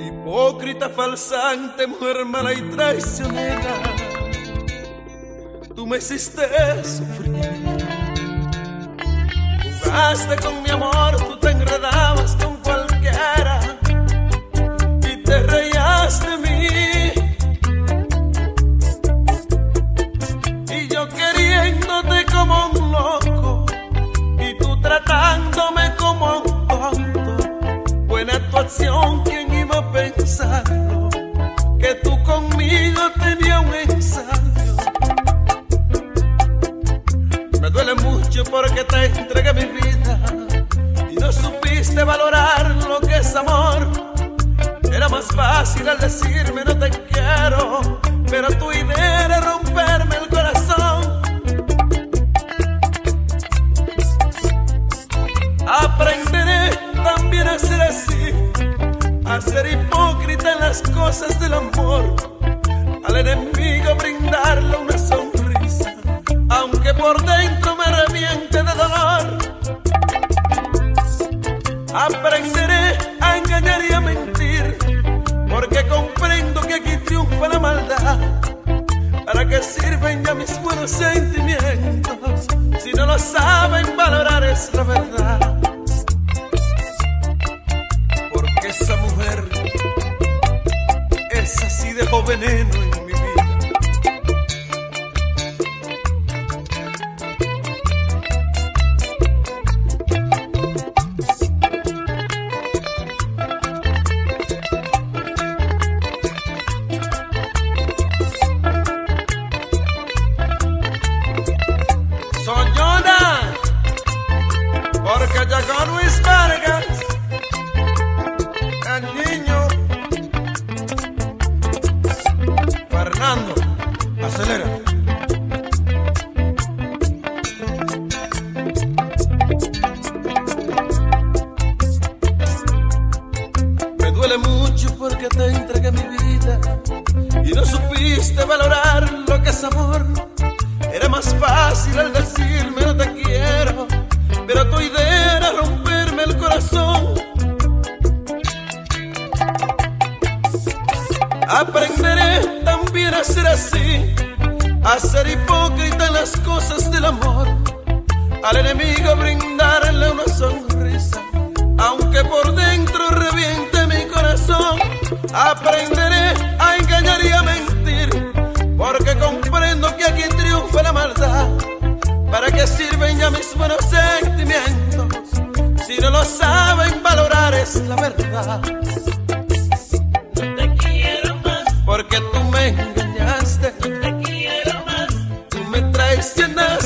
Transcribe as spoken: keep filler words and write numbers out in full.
Hipócrita, falsante, mujer mala y traicionera, tú me hiciste sufrir. Jugaste con mi amor, tú te enredabas con cualquiera y te reías de mí. Y yo queriéndote como un loco y tú tratándome como un tonto. Buena actuación, ¿quién iba a pensarlo? Que tú conmigo tenías un ensayo. Me duele mucho porque te entregué mi vida y no supiste valorar lo que es amor. Era más fácil al decirme no te quiero, pero tu idea era romperme el corazón. Aprenderé también a ser así, a ser hipócrita en las cosas del amor, al enemigo brindarle una sonrisa, aunque por dentro me reviente de dolor. Aprenderé a engañar y a mentir, porque comprendo que aquí triunfa la maldad. ¿Para qué sirven ya mis buenos sentimientos si no lo saben valorar? Es la verdad. Porque esa mujer, esa sí dejó veneno en mi vida. Soñona, porque llegó Luis Vargas, el niño. Fernando, acelera. Me duele mucho porque te entregué mi vida y no supiste valorar lo que es amor. Era más fácil al decirme no te quiero, pero tu idea era romperme el corazón. Aprenderé también a ser así, a ser hipócrita en las cosas del amor, al enemigo brindarle una sonrisa, aunque por dentro reviente mi corazón. Aprenderé a engañar y a mentir, porque comprendo que aquí triunfa la maldad. ¿Para qué sirven ya mis buenos sentimientos si no lo saben valorar? Es la verdad. No te quiero más, porque tú me engañaste, no te quiero más, tú me traicionaste.